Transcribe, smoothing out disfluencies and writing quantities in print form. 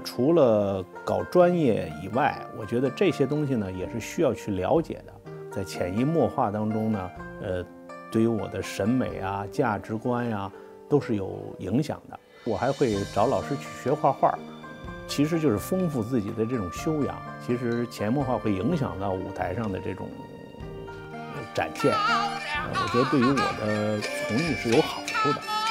除了搞专业以外，我觉得这些东西呢也是需要去了解的，在潜移默化当中呢，对于我的审美啊、价值观呀，都是有影响的。我还会找老师去学画画，其实就是丰富自己的这种修养。其实潜移默化会影响到舞台上的这种展现，我觉得对于我的从艺是有好处的。